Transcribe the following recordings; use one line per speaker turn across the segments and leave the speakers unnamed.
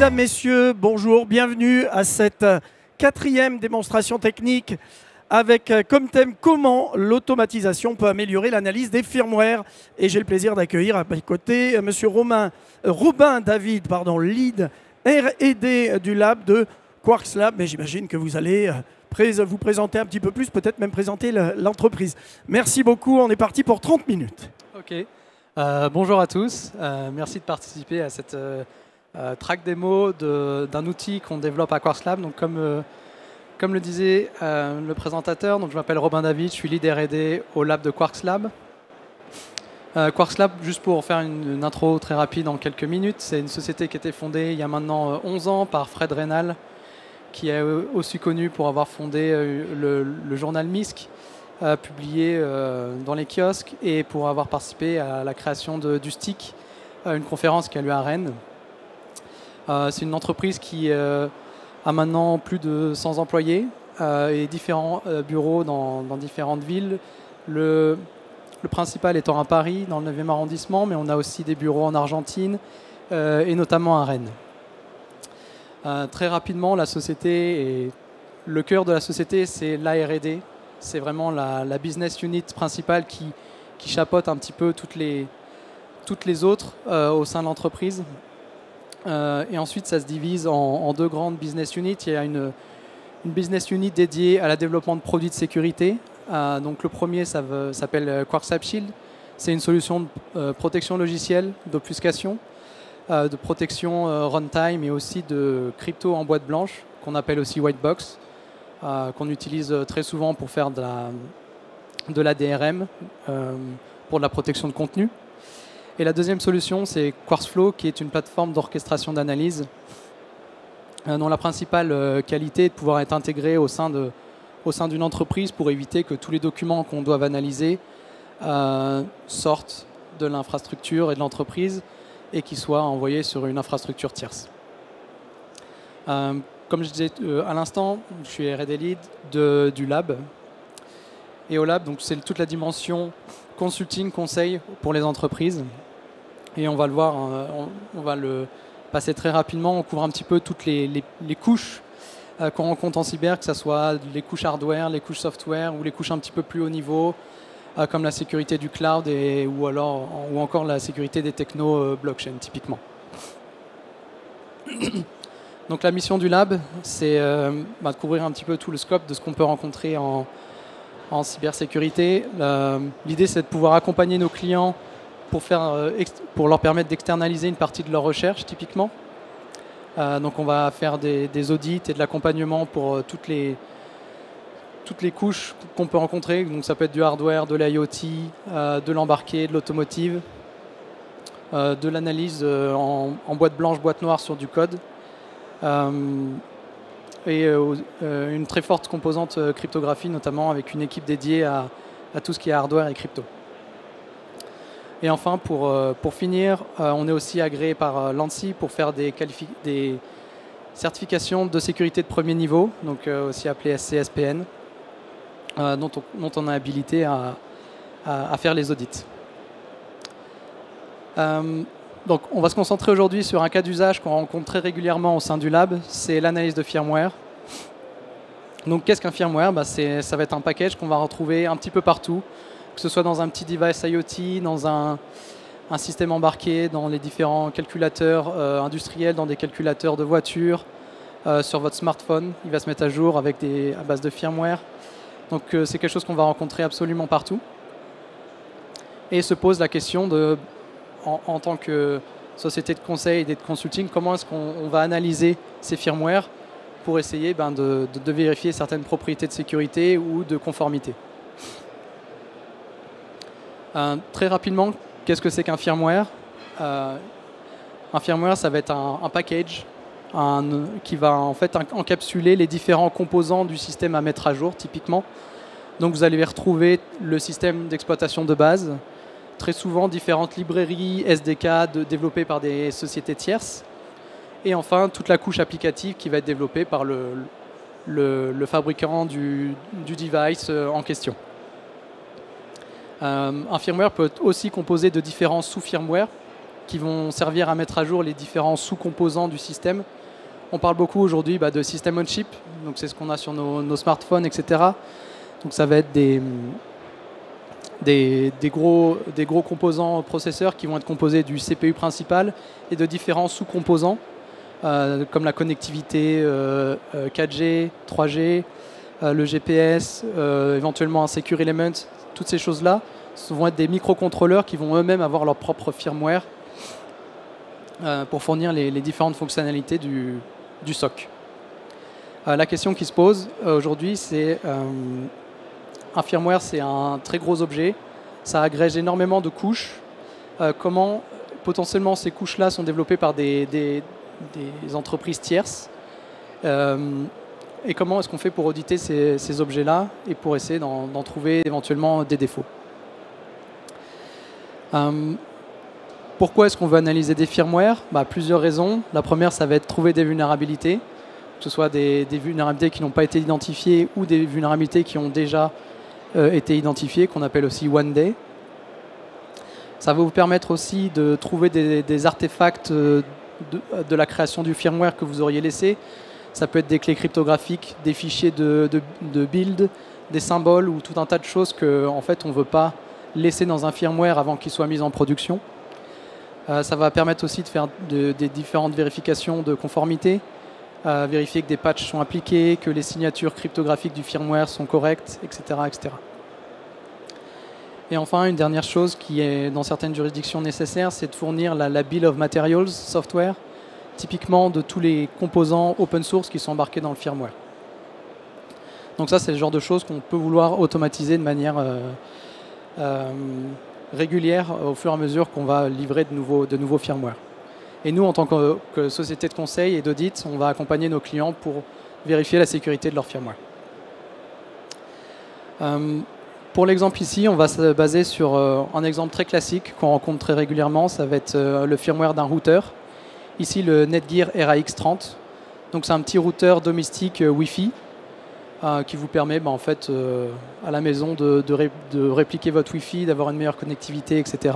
Mesdames, Messieurs, bonjour, bienvenue à cette quatrième démonstration technique avec comme thème comment l'automatisation peut améliorer l'analyse des firmware. Et j'ai le plaisir d'accueillir à mes côtés Monsieur Robin David, lead R&D du lab de Quarks Lab. Mais j'imagine que vous allez vous présenter un petit peu plus, peut-être même présenter l'entreprise. Merci beaucoup, on est parti pour 30 minutes.
Ok, bonjour à tous, merci de participer à cette track démo d'un outil qu'on développe à Quarks Lab. Donc, comme le disait le présentateur, donc je m'appelle Robin David, je suis lead R&D au lab de Quarks Lab. Quarks Lab, juste pour faire une intro très rapide en quelques minutes, c'est une société qui a été fondée il y a maintenant 11 ans par Fred Reynal, qui est aussi connu pour avoir fondé le journal MISC, publié dans les kiosques, et pour avoir participé à la création du STIC, une conférence qui a lieu à Rennes. C'est une entreprise qui a maintenant plus de 100 employés et différents bureaux dans différentes villes. Le principal étant à Paris, dans le 9e arrondissement, mais on a aussi des bureaux en Argentine et notamment à Rennes. Très rapidement, la société, le cœur de la société, c'est la R&D. C'est vraiment la business unit principale qui chapeaute un petit peu toutes les autres au sein de l'entreprise. Et ensuite, ça se divise en deux grandes business units. Il y a une business unit dédiée à la développement de produits de sécurité. Donc le premier s'appelle Quarks App Shield. C'est une solution de protection logicielle, d'obfuscation, de protection runtime et aussi de crypto en boîte blanche, qu'on appelle aussi white box, qu'on utilise très souvent pour faire de la DRM, pour de la protection de contenu. Et la deuxième solution, c'est QuartzFlow, qui est une plateforme d'orchestration d'analyse dont la principale qualité est de pouvoir être intégrée au sein d'une entreprise pour éviter que tous les documents qu'on doit analyser sortent de l'infrastructure et de l'entreprise et qu'ils soient envoyés sur une infrastructure tierce. Comme je disais à l'instant, je suis R&D lead du lab. Et au lab, c'est toute la dimension consulting, conseil pour les entreprises. Et on va le voir, on va le passer très rapidement. On couvre un petit peu toutes les couches qu'on rencontre en cyber, que ce soit les couches hardware, les couches software ou les couches un petit peu plus haut niveau, comme la sécurité du cloud ou encore la sécurité des technos blockchain, typiquement. Donc la mission du lab, c'est de couvrir un petit peu tout le scope de ce qu'on peut rencontrer en cybersécurité. L'idée, c'est de pouvoir accompagner nos clients pour leur permettre d'externaliser une partie de leur recherche, typiquement. Donc on va faire des audits et de l'accompagnement pour toutes les couches qu'on peut rencontrer. Donc ça peut être du hardware, de l'IoT, de l'embarqué, de l'automotive, de l'analyse en boîte blanche, boîte noire sur du code. Et une très forte composante cryptographie, notamment avec une équipe dédiée à tout ce qui est hardware et crypto. Et enfin, pour finir, on est aussi agréé par l'ANSSI pour faire des certifications de sécurité de premier niveau, donc aussi appelées SCSPN, dont on est habilité à faire les audits. Donc, on va se concentrer aujourd'hui sur un cas d'usage qu'on rencontre très régulièrement au sein du lab, c'est l'analyse de firmware. Donc, qu'est-ce qu'un firmware ? Ça va être un package qu'on va retrouver un petit peu partout, que ce soit dans un petit device IoT, dans un système embarqué, dans les différents calculateurs industriels, dans des calculateurs de voiture, sur votre smartphone. Il va se mettre à jour à base de firmware. Donc, c'est quelque chose qu'on va rencontrer absolument partout. Et se pose la question en tant que société de conseil et de consulting, comment est-ce qu'on va analyser ces firmware pour essayer de vérifier certaines propriétés de sécurité ou de conformité. Très rapidement, qu'est-ce que c'est qu'un firmware ? Un firmware, ça va être un package qui va en fait encapsuler les différents composants du système à mettre à jour, typiquement. Donc vous allez retrouver le système d'exploitation de base, très souvent différentes librairies SDK développées par des sociétés tierces, et enfin toute la couche applicative qui va être développée par le fabricant du device en question. Un firmware peut être aussi composé de différents sous-firmware qui vont servir à mettre à jour les différents sous-composants du système. On parle beaucoup aujourd'hui de system on chip, donc c'est ce qu'on a sur nos smartphones, etc. Donc ça va être des gros composants processeurs qui vont être composés du CPU principal et de différents sous-composants, comme la connectivité 4G, 3G, le GPS, éventuellement un Secure Element. Toutes ces choses-là vont être des microcontrôleurs qui vont eux-mêmes avoir leur propre firmware pour fournir les différentes fonctionnalités du SoC. La question qui se pose aujourd'hui, c'est un firmware, c'est un très gros objet, ça agrège énormément de couches. Comment potentiellement ces couches-là sont développées par des entreprises tierces et comment est-ce qu'on fait pour auditer ces objets-là et pour essayer d'en trouver éventuellement des défauts. Pourquoi est-ce qu'on veut analyser des firmwares? Plusieurs raisons. La première, ça va être trouver des vulnérabilités, que ce soit des vulnérabilités qui n'ont pas été identifiées ou des vulnérabilités qui ont déjà été identifiées, qu'on appelle aussi one day. Ça va vous permettre aussi de trouver des artefacts de la création du firmware que vous auriez laissé. Ça peut être des clés cryptographiques, des fichiers de build, des symboles ou tout un tas de choses qu'en fait on ne veut pas laisser dans un firmware avant qu'il soit mis en production. Ça va permettre aussi de faire des différentes vérifications de conformité, vérifier que des patchs sont appliqués, que les signatures cryptographiques du firmware sont correctes, etc., etc. Et enfin, une dernière chose qui est dans certaines juridictions nécessaire, c'est de fournir la Bill of Materials software, typiquement de tous les composants open source qui sont embarqués dans le firmware. Donc ça, c'est le genre de choses qu'on peut vouloir automatiser de manière régulière au fur et à mesure qu'on va livrer de nouveaux firmware. Et nous, en tant que société de conseil et d'audit, on va accompagner nos clients pour vérifier la sécurité de leur firmware. Pour l'exemple ici, on va se baser sur un exemple très classique qu'on rencontre très régulièrement. Ça va être le firmware d'un routeur. Ici, le Netgear RAX30. Donc, c'est un petit routeur domestique Wi-Fi qui vous permet en fait, à la maison de répliquer votre Wi-Fi, d'avoir une meilleure connectivité, etc.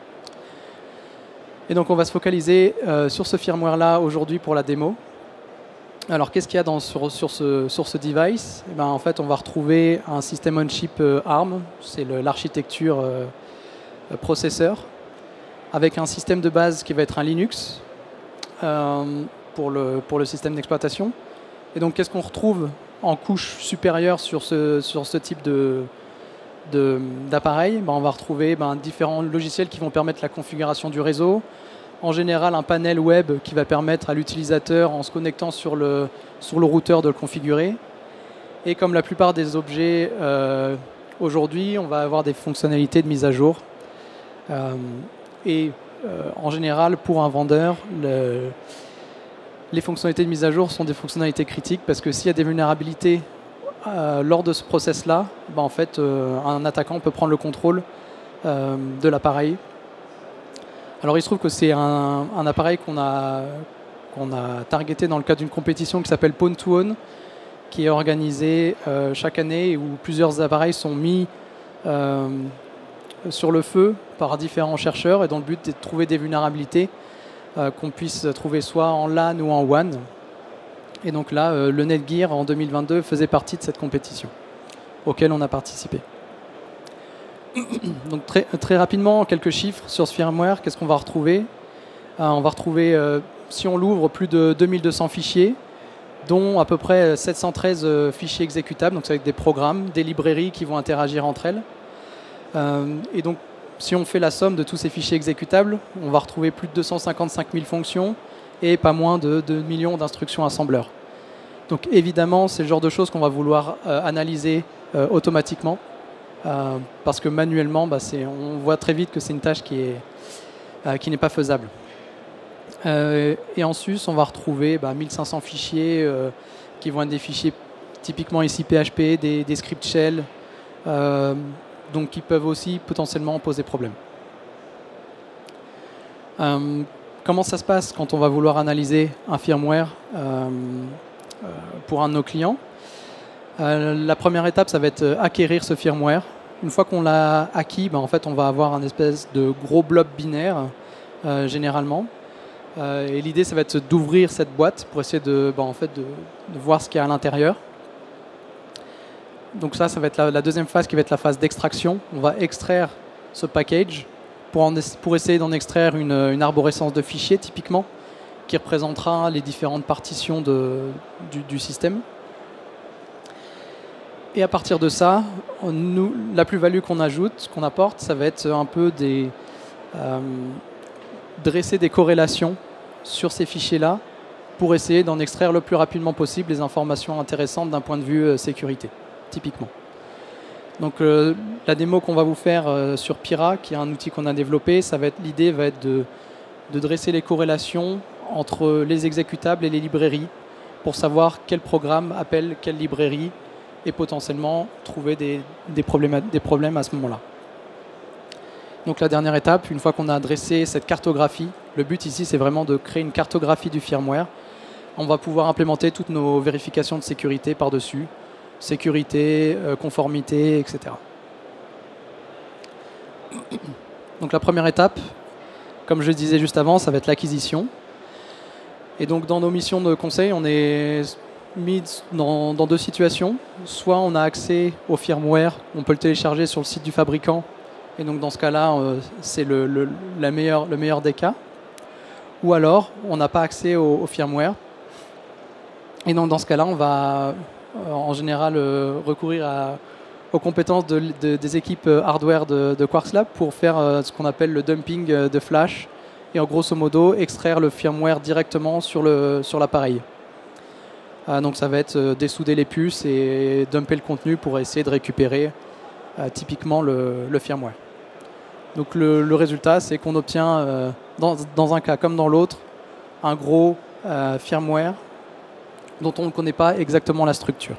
Et donc, on va se focaliser sur ce firmware-là aujourd'hui pour la démo. Alors, qu'est-ce qu'il y a sur ce device? En fait, on va retrouver un système on-chip ARM, c'est l'architecture processeur, avec un système de base qui va être un Linux pour le système d'exploitation. Et donc, qu'est-ce qu'on retrouve en couche supérieure sur ce type d'appareil? On va retrouver différents logiciels qui vont permettre la configuration du réseau. En général, un panel web qui va permettre à l'utilisateur, en se connectant sur le routeur, de le configurer. Et comme la plupart des objets aujourd'hui, on va avoir des fonctionnalités de mise à jour. En général, pour un vendeur, les fonctionnalités de mise à jour sont des fonctionnalités critiques parce que s'il y a des vulnérabilités lors de ce process-là, en fait, un attaquant peut prendre le contrôle de l'appareil. Alors il se trouve que c'est un appareil qu'on a targeté dans le cadre d'une compétition qui s'appelle Pawn to Own, qui est organisée chaque année où plusieurs appareils sont mis sur le feu par différents chercheurs et dont le but est de trouver des vulnérabilités qu'on puisse trouver soit en LAN ou en WAN. Et donc là, le Netgear en 2022 faisait partie de cette compétition auquel on a participé. Donc très rapidement, quelques chiffres sur ce firmware. Qu'est-ce qu'on va retrouver? On va retrouver, si on l'ouvre, plus de 2200 fichiers, dont à peu près 713 fichiers exécutables, donc c'est avec des programmes, des librairies qui vont interagir entre elles. Et donc, si on fait la somme de tous ces fichiers exécutables, on va retrouver plus de 255 000 fonctions et pas moins de 2 millions d'instructions assembleurs. Donc évidemment, c'est le genre de choses qu'on va vouloir analyser automatiquement. Parce que manuellement, on voit très vite que c'est une tâche qui n'est pas faisable. Et en sus, on va retrouver 1500 fichiers qui vont être des fichiers typiquement ici PHP, des scripts shell, donc qui peuvent aussi potentiellement poser problème. Comment ça se passe quand on va vouloir analyser un firmware pour un de nos clients? La première étape, ça va être acquérir ce firmware. Une fois qu'on l'a acquis, en fait, on va avoir un espèce de gros blob binaire généralement. Et l'idée, ça va être d'ouvrir cette boîte pour essayer de voir ce qu'il y a à l'intérieur. Donc ça va être la deuxième phase qui va être la phase d'extraction. On va extraire ce package pour essayer d'en extraire une arborescence de fichiers, typiquement, qui représentera les différentes partitions du système. Et à partir de ça, la plus-value qu'on apporte, ça va être un peu dresser des corrélations sur ces fichiers-là pour essayer d'en extraire le plus rapidement possible les informations intéressantes d'un point de vue sécurité, typiquement. Donc la démo qu'on va vous faire sur Pira, qui est un outil qu'on a développé, l'idée va être de dresser les corrélations entre les exécutables et les librairies pour savoir quel programme appelle quelle librairie et potentiellement trouver des problèmes à ce moment-là. Donc la dernière étape, une fois qu'on a dressé cette cartographie, le but ici c'est vraiment de créer une cartographie du firmware. On va pouvoir implémenter toutes nos vérifications de sécurité par-dessus, sécurité, conformité, etc. Donc la première étape, comme je le disais juste avant, ça va être l'acquisition. Et donc dans nos missions de conseil, on est mis dans deux situations. Soit on a accès au firmware, on peut le télécharger sur le site du fabricant, et donc dans ce cas-là, c'est le meilleur des cas. Ou alors, on n'a pas accès au firmware. Et donc dans ce cas-là, on va en général recourir aux compétences des équipes hardware de Quarks Lab pour faire ce qu'on appelle le dumping de flash, et en grosso modo extraire le firmware directement sur l'appareil. Donc ça va être dessouder les puces et dumper le contenu pour essayer de récupérer typiquement le firmware. Donc le résultat, c'est qu'on obtient, dans un cas comme dans l'autre, un gros firmware dont on ne connaît pas exactement la structure.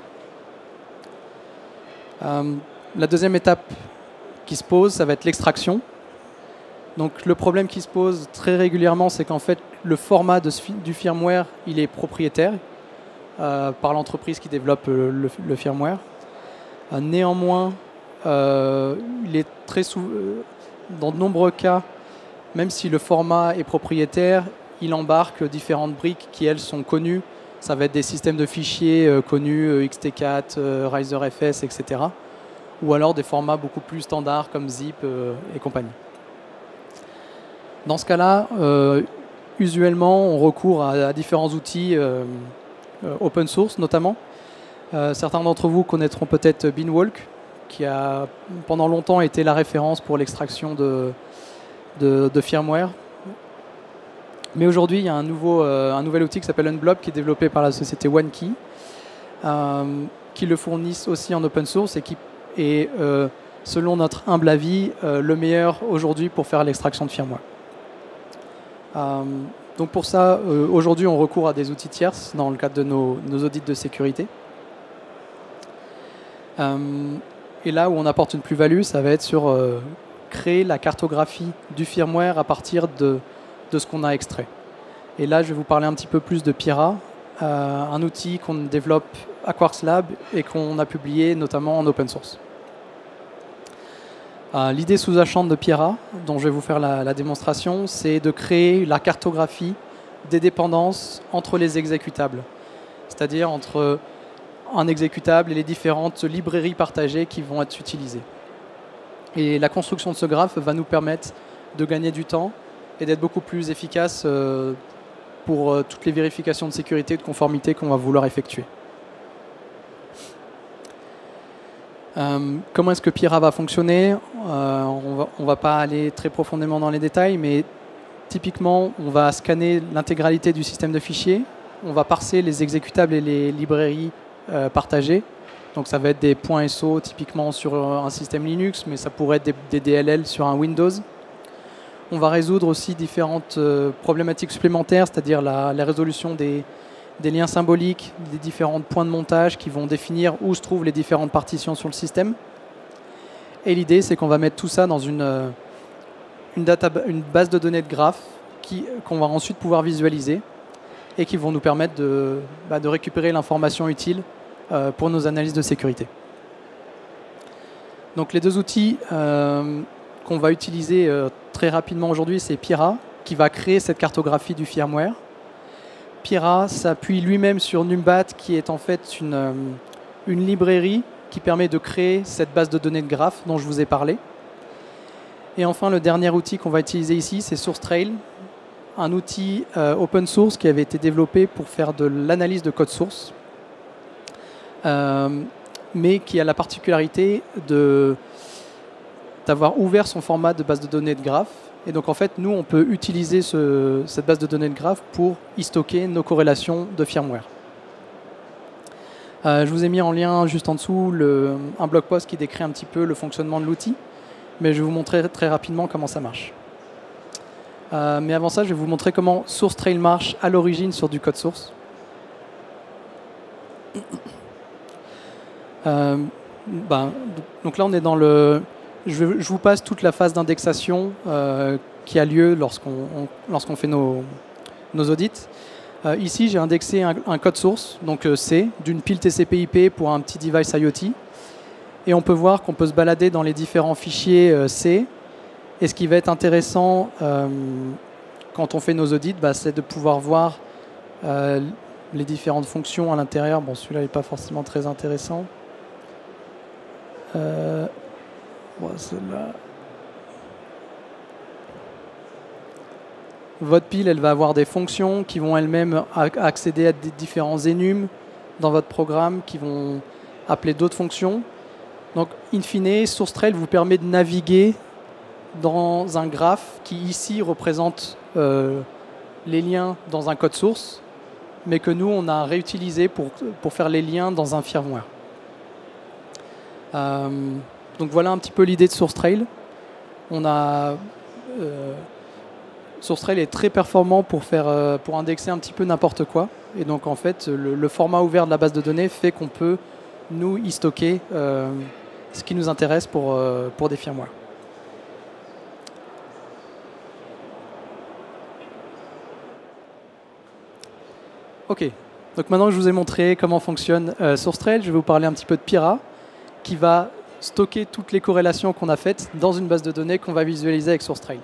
La deuxième étape qui se pose, ça va être l'extraction. Donc le problème qui se pose très régulièrement, c'est qu'en fait, le format du firmware, il est propriétaire par l'entreprise qui développe le firmware. Néanmoins, il est dans de nombreux cas, même si le format est propriétaire, il embarque différentes briques qui, elles, sont connues. Ça va être des systèmes de fichiers connus, XT4, RiserFS, etc. Ou alors des formats beaucoup plus standards comme zip et compagnie. Dans ce cas-là, usuellement, on recourt à différents outils open source notamment. Certains d'entre vous connaîtront peut-être Beanwalk, qui a pendant longtemps été la référence pour l'extraction de firmware. Mais aujourd'hui, il y a un nouvel outil qui s'appelle Unblob, qui est développé par la société OneKey, qui le fournissent aussi en open source et qui est, selon notre humble avis, le meilleur aujourd'hui pour faire l'extraction de firmware. Donc pour ça, aujourd'hui, on recourt à des outils tierces dans le cadre de nos audits de sécurité. Et là où on apporte une plus-value, ça va être sur créer la cartographie du firmware à partir de ce qu'on a extrait. Et là, je vais vous parler un petit peu plus de Pira, un outil qu'on développe à Quarks Lab et qu'on a publié notamment en open source. L'idée sous-jacente de Pira, dont je vais vous faire la démonstration, c'est de créer la cartographie des dépendances entre les exécutables, c'est-à-dire entre un exécutable et les différentes librairies partagées qui vont être utilisées. Et la construction de ce graphe va nous permettre de gagner du temps et d'être beaucoup plus efficace pour toutes les vérifications de sécurité et de conformité qu'on va vouloir effectuer. Comment est-ce que Pira va fonctionner? On va pas aller très profondément dans les détails, mais typiquement, on va scanner l'intégralité du système de fichiers, on va parser les exécutables et les librairies partagées. Donc ça va être des points SO typiquement sur un système Linux, mais ça pourrait être des DLL sur un Windows. On va résoudre aussi différentes problématiques supplémentaires, c'est-à-dire la résolution des liens symboliques, des différents points de montage qui vont définir où se trouvent les différentes partitions sur le système. Et l'idée, c'est qu'on va mettre tout ça dans une base de données de graphes qu'on va ensuite pouvoir visualiser et qui vont nous permettre de récupérer l'information utile pour nos analyses de sécurité. Donc les deux outils qu'on va utiliser très rapidement aujourd'hui, c'est Pira, qui va créer cette cartographie du firmware. Pira s'appuie lui-même sur Numbat, qui est en fait une librairie qui permet de créer cette base de données de graphes dont je vous ai parlé. Et enfin, le dernier outil qu'on va utiliser ici, c'est SourceTrail, un outil open source qui avait été développé pour faire de l'analyse de code source, mais qui a la particularité d'avoir ouvert son format de base de données de graphes. Et donc, en fait, nous, on peut utiliser cette base de données de graphes pour y stocker nos corrélations de firmware. Je vous ai mis en lien juste en dessous un blog post qui décrit un petit peu le fonctionnement de l'outil, mais je vais vous montrer très rapidement comment ça marche. Mais avant ça, je vais vous montrer comment SourceTrail marche à l'origine sur du code source. Donc là, on est dans le... Je vous passe toute la phase d'indexation qui a lieu lorsqu'on fait nos audits. Ici, j'ai indexé un code source, donc C, d'une pile TCP/IP pour un petit device IoT. Et on peut voir qu'on peut se balader dans les différents fichiers C. Et ce qui va être intéressant quand on fait nos audits, c'est de pouvoir voir les différentes fonctions à l'intérieur. Bon, celui-là n'est pas forcément très intéressant. Celle-là. Votre pile, elle va avoir des fonctions qui vont elles-mêmes accéder à des différents enums dans votre programme, qui vont appeler d'autres fonctions. Donc, in fine, SourceTrail vous permet de naviguer dans un graphe qui, ici, représente les liens dans un code source, mais que nous, on a réutilisé pour faire les liens dans un firmware. Donc, voilà un petit peu l'idée de SourceTrail. SourceTrail est très performant pour indexer un petit peu n'importe quoi. Et donc, en fait, le format ouvert de la base de données fait qu'on peut, nous, y stocker ce qui nous intéresse pour des firmwares. OK. Donc, maintenant que je vous ai montré comment fonctionne SourceTrail, je vais vous parler un petit peu de Pira, qui va stocker toutes les corrélations qu'on a faites dans une base de données qu'on va visualiser avec SourceTrail.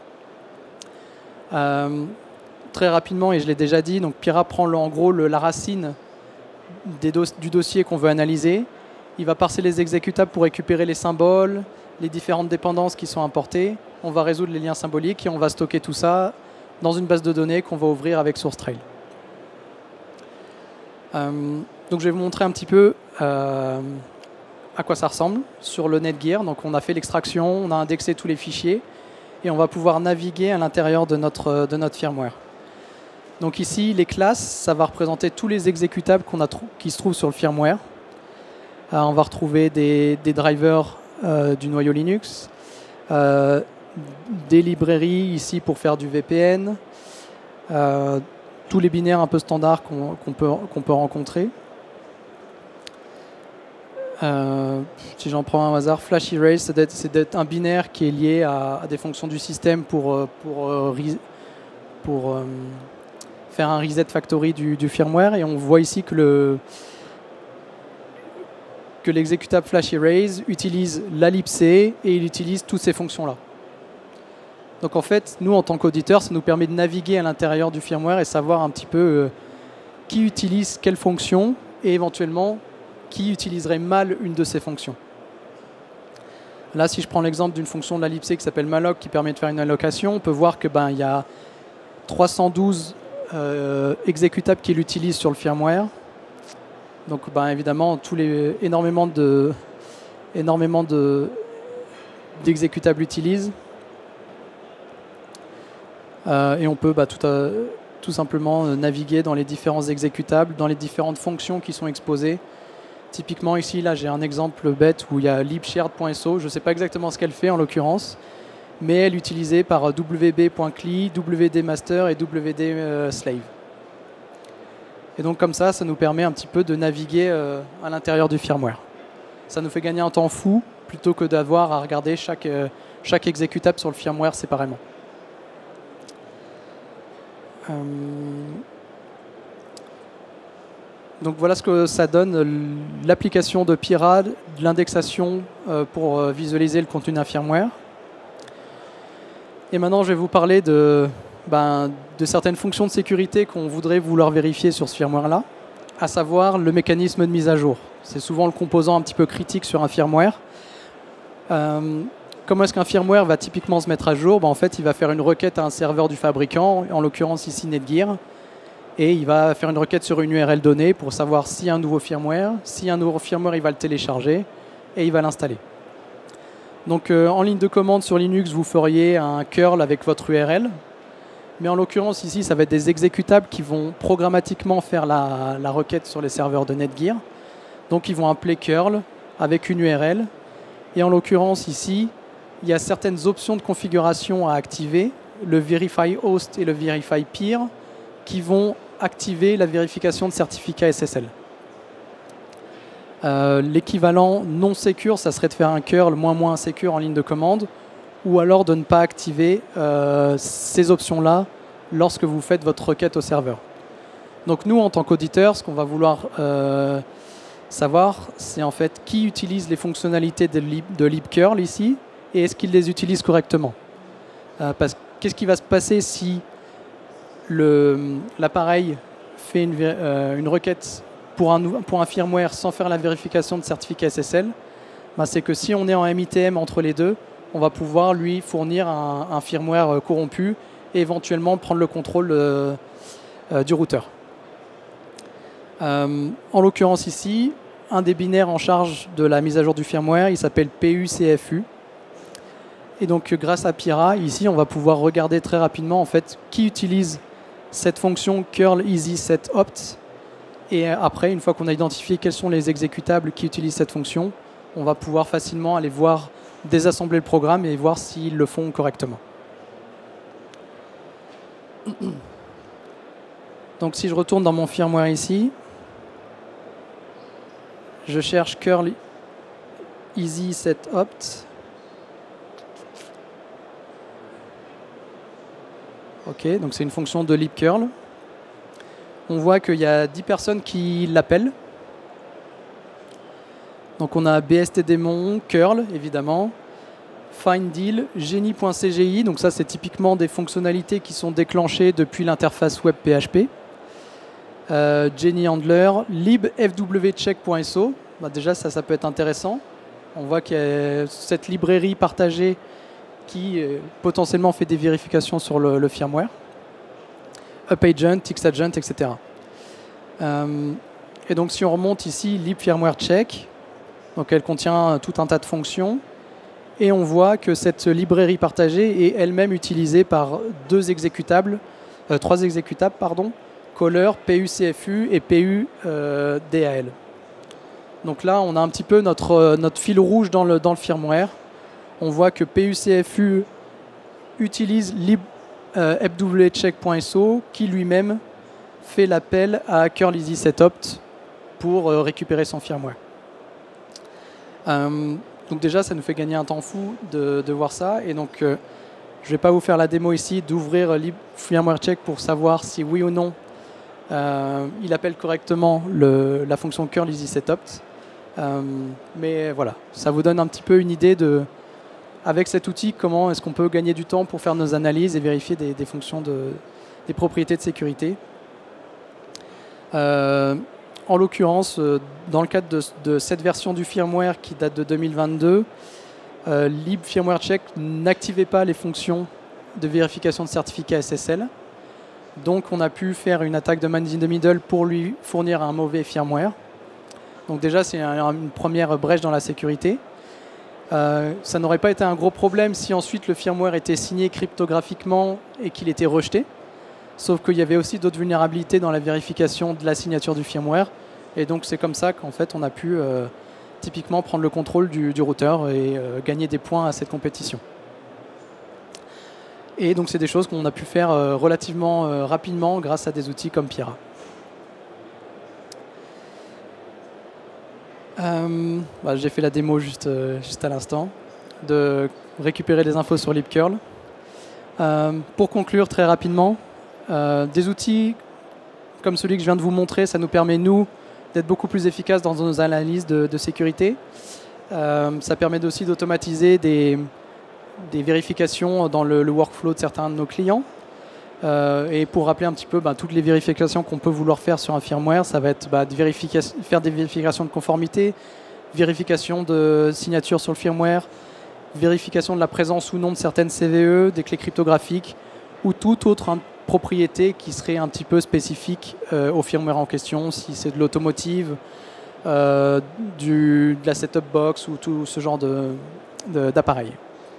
Très rapidement, et je l'ai déjà dit, donc Pira prend en gros la racine du dossier qu'on veut analyser. Il va parser les exécutables pour récupérer les symboles, les différentes dépendances qui sont importées. On va résoudre les liens symboliques et on va stocker tout ça dans une base de données qu'on va ouvrir avec SourceTrail. Donc je vais vous montrer un petit peu à quoi ça ressemble sur le Netgear. Donc on a fait l'extraction, on a indexé tous les fichiers et on va pouvoir naviguer à l'intérieur de notre firmware. Donc ici, les classes, ça va représenter tous les exécutables qui se trouvent sur le firmware. On va retrouver des drivers du noyau Linux, des librairies ici pour faire du VPN, tous les binaires un peu standards qu'on peut rencontrer. Si j'en prends un hasard, Flash Erase, c'est d'être un binaire qui est lié à des fonctions du système pour faire un reset factory du firmware. Et on voit ici que l'exécutable Flash Erase utilise la libc et il utilise toutes ces fonctions-là. Donc en fait, nous en tant qu'auditeurs, ça nous permet de naviguer à l'intérieur du firmware et savoir un petit peu qui utilise quelle fonction et éventuellement qui utiliserait mal une de ces fonctions. Là, si je prends l'exemple d'une fonction de la libc qui s'appelle malloc qui permet de faire une allocation, on peut voir que il y a 312 exécutables qui l'utilisent sur le firmware. Donc évidemment, énormément d'exécutables l'utilisent. Et on peut tout simplement naviguer dans les différents exécutables, dans les différentes fonctions qui sont exposées. Typiquement ici, là j'ai un exemple bête où il y a libshared.so, je ne sais pas exactement ce qu'elle fait en l'occurrence, mais elle est utilisée par wb.cli, wdmaster et wdslave. Et donc comme ça nous permet un petit peu de naviguer à l'intérieur du firmware. Ça nous fait gagner un temps fou plutôt que d'avoir à regarder chaque exécutable sur le firmware séparément. Donc voilà ce que ça donne, l'application de Pira, de l'indexation pour visualiser le contenu d'un firmware. Et maintenant, je vais vous parler de de certaines fonctions de sécurité qu'on voudrait vouloir vérifier sur ce firmware-là, à savoir le mécanisme de mise à jour. C'est souvent le composant un petit peu critique sur un firmware. Comment est-ce qu'un firmware va typiquement se mettre à jour? En fait, il va faire une requête à un serveur du fabricant, en l'occurrence ici Netgear, et il va faire une requête sur une URL donnée pour savoir s'il y a un nouveau firmware. S'il y a un nouveau firmware, il va le télécharger et il va l'installer. Donc en ligne de commande sur Linux, vous feriez un curl avec votre URL. Mais en l'occurrence, ici, ça va être des exécutables qui vont programmatiquement faire la requête sur les serveurs de Netgear. Donc, ils vont appeler curl avec une URL. Et en l'occurrence, ici, il y a certaines options de configuration à activer, le Verify Host et le Verify Peer, qui vont activer la vérification de certificat SSL. L'équivalent non secure, ça serait de faire un curl moins secure en ligne de commande, ou alors de ne pas activer ces options-là lorsque vous faites votre requête au serveur. Donc nous, en tant qu'auditeur, ce qu'on va vouloir savoir, c'est en fait qui utilise les fonctionnalités de libcurl ici, et est-ce qu'il les utilise correctement. Qu'est-ce qui va se passer si l'appareil fait une requête pour un firmware sans faire la vérification de certificat SSL? C'est que si on est en MITM entre les deux, on va pouvoir lui fournir un firmware corrompu et éventuellement prendre le contrôle du routeur. En l'occurrence ici, un des binaires en charge de la mise à jour du firmware, il s'appelle PUCFU. Et donc grâce à Pira, ici, on va pouvoir regarder très rapidement en fait qui utilise cette fonction curl easy set opt. Et après, une fois qu'on a identifié quels sont les exécutables qui utilisent cette fonction, on va pouvoir facilement aller voir désassembler le programme et voir s'ils le font correctement. Donc si je retourne dans mon firmware ici, je cherche curl easy set opt. Ok, donc c'est une fonction de libcurl. On voit qu'il y a 10 personnes qui l'appellent. Donc on a bstdemon, curl évidemment, finddeal, genie.cgi, donc ça c'est typiquement des fonctionnalités qui sont déclenchées depuis l'interface web PHP. Genie handler, libfwcheck.so, déjà ça peut être intéressant. On voit qu'il y a cette librairie partagée qui potentiellement fait des vérifications sur le firmware. UpAgent, XAgent, etc. Et donc si on remonte ici, libfirmwarecheck, donc elle contient tout un tas de fonctions. Et on voit que cette librairie partagée est elle-même utilisée par trois exécutables, caller, PUCFU et PUDAL. Donc là, on a un petit peu notre fil rouge dans le firmware. On voit que PUCFU utilise libfwcheck.so qui lui-même fait l'appel à curl easy setup pour récupérer son firmware. Donc déjà, ça nous fait gagner un temps fou de voir ça. Et donc, je ne vais pas vous faire la démo ici d'ouvrir libfirmwarecheck pour savoir si oui ou non il appelle correctement la fonction curl easy setup. Mais voilà, ça vous donne un petit peu une idée de, avec cet outil, comment est-ce qu'on peut gagner du temps pour faire nos analyses et vérifier des fonctions, des propriétés de sécurité. En l'occurrence, dans le cadre de cette version du firmware qui date de 2022, libfirmwarecheck n'activait pas les fonctions de vérification de certificat SSL. Donc on a pu faire une attaque de man in the middle pour lui fournir un mauvais firmware. Donc déjà, c'est une première brèche dans la sécurité. Ça n'aurait pas été un gros problème si ensuite le firmware était signé cryptographiquement et qu'il était rejeté. Sauf qu'il y avait aussi d'autres vulnérabilités dans la vérification de la signature du firmware. Et donc c'est comme ça qu'en fait on a pu typiquement prendre le contrôle du routeur et gagner des points à cette compétition. Et donc c'est des choses qu'on a pu faire relativement rapidement grâce à des outils comme Pira. J'ai fait la démo juste à l'instant de récupérer des infos sur libcurl. Pour conclure très rapidement, des outils comme celui que je viens de vous montrer, ça nous permet, nous, d'être beaucoup plus efficaces dans nos analyses de sécurité. Ça permet aussi d'automatiser des vérifications dans le workflow de certains de nos clients. Et pour rappeler un petit peu toutes les vérifications qu'on peut vouloir faire sur un firmware, ça va être faire des vérifications de conformité, vérification de signature sur le firmware, vérification de la présence ou non de certaines CVE, des clés cryptographiques ou toute autre propriété qui serait un petit peu spécifique au firmware en question, si c'est de l'automotive, de la setup box ou tout ce genre d'appareil.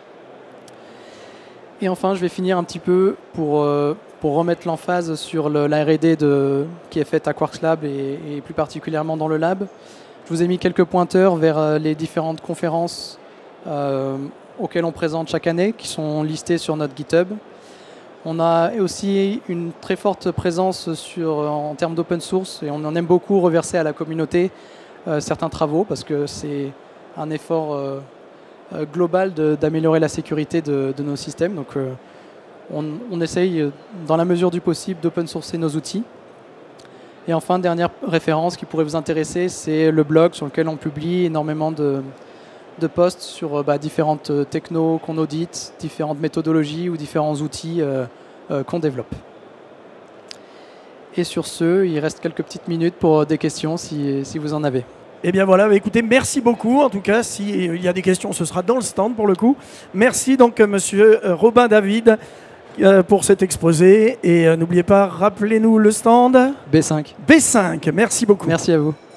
Et enfin, je vais finir un petit peu pour remettre l'emphase sur la R&D qui est faite à Quarks Lab et plus particulièrement dans le lab. Je vous ai mis quelques pointeurs vers les différentes conférences auxquelles on présente chaque année, qui sont listées sur notre GitHub. On a aussi une très forte présence en termes d'open source et on en aime beaucoup reverser à la communauté certains travaux parce que c'est un effort global d'améliorer la sécurité de nos systèmes. Donc on essaye dans la mesure du possible d'open sourcer nos outils. Et enfin, dernière référence qui pourrait vous intéresser, c'est le blog sur lequel on publie énormément de posts sur différentes technos qu'on audite, différentes méthodologies ou différents outils qu'on développe. Et sur ce, il reste quelques petites minutes pour des questions si vous en avez.
Eh bien voilà, écoutez, merci beaucoup. En tout cas, s'il y a des questions, ce sera dans le stand pour le coup. Merci donc monsieur Robin David pour cet exposé. Et n'oubliez pas, rappelez-nous le stand.
B5.
B5, merci beaucoup.
Merci à vous.